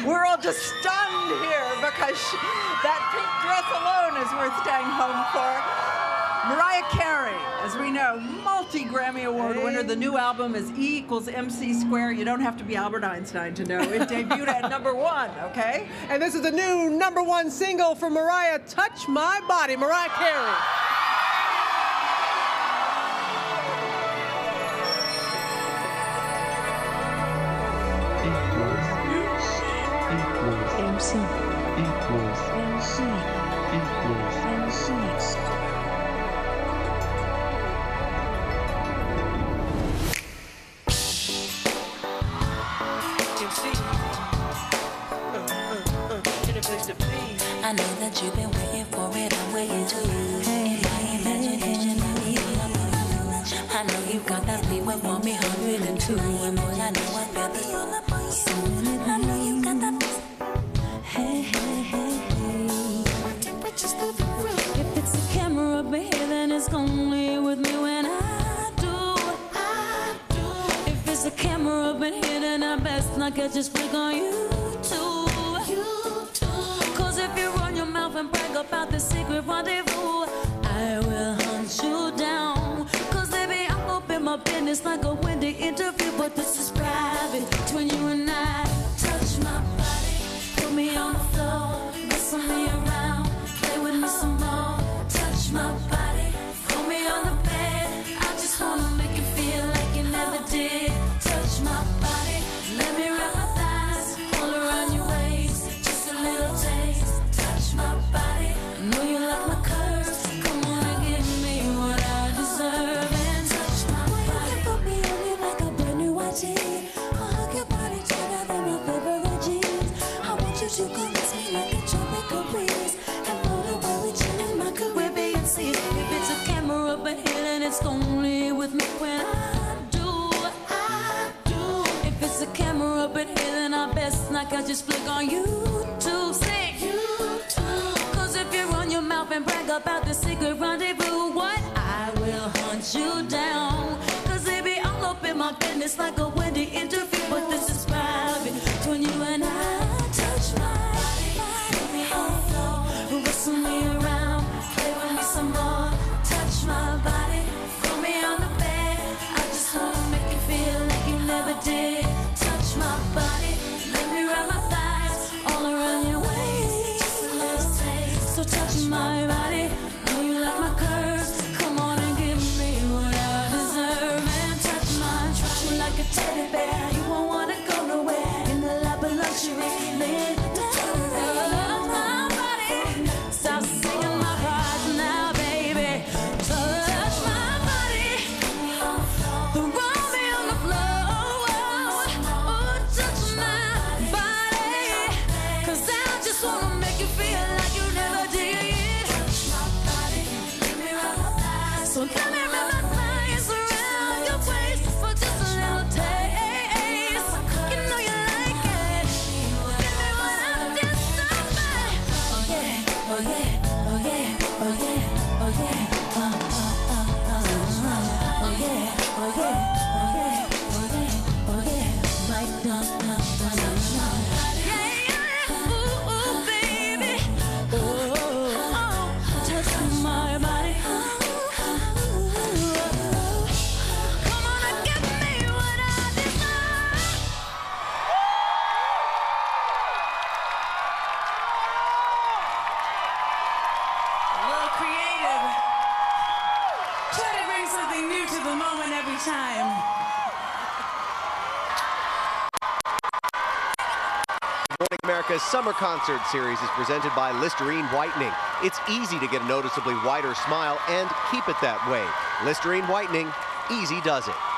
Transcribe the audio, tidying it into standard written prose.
We're all just stunned here because that pink dress alone is worth staying home for. Mariah Carey, as we know, multi-Grammy Award winner. The new album is E = MC Squared. You don't have to be Albert Einstein to know. It debuted at #1, okay? And this is the new #1 single from Mariah, Touch My Body. Mariah Carey. I know that you've been waiting for it, I'm waiting too. In my imagination, I know you got that fever for me, 102. And boy, I know I feel the all up on you soon. I know you got that. Hey, hey, hey, hey. Temperatures through the roof. If it's a camera up here, then it's only with me when I do. If it's a camera up in here, then I best not catch this flick on you too. If you run your mouth and brag about the secret rendezvous, I will hunt you down. Cause baby, I'm open my business like a windy interview, but this is private between you and I. Touch my body, put me on the floor, wrestle me around, play with me some more. Touch my body, put me on the bed, I just wanna make you feel like you never did. Touch my body, let me wrap my thighs all around your waist, just a little taste. My body, I know you like my curves. Come on and give me what I deserve and touch my body. You put me on you like a brand new white tee. I'll hug your body tighter than my favorite jeans. I want you to caress me like a tropical breeze and float away with you in my Caribbean seas. If it's a camera up ahead, then it's only with me when I do. If it's a camera up ahead, then I best not catch this flick on YouTube. Sing. If you run your mouth and brag about the secret rendezvous, what? I will hunt you down. Cause baby, I'll open my business like a windy interview, but this is private between you and I. Touch my body, put me on the floor, wrestle me around, play with me some more. Touch my body, put me on the bed, I just wanna make you feel like you never did. Touch my body, let me wrap my thighs all around your waist, just a little taste. So touch my body, know you like my curves. Come on and give me what I deserve and touch treat you like a teddy bear. You won't wanna go nowhere in the lap of luxury. Lay down my body, stop singing my pride now, baby. Touch my body, throw me on the floor. Oh, touch my body, cause I just wanna make you feel like you never did. So let me wrap my thighs around your waist for just a little taste. You know you like it. Give me what I deserve. Oh yeah, oh yeah, oh yeah, oh yeah, oh yeah. Oh yeah, oh yeah, oh yeah, oh yeah, oh yeah. Like ooh, baby. Oh, touch my body. Come on and give me what I deserve. A little creative. Try to bring something new to the moment every time. Morning America's Summer Concert Series is presented by Listerine Whitening. It's easy to get a noticeably whiter smile and keep it that way. Listerine Whitening, easy does it.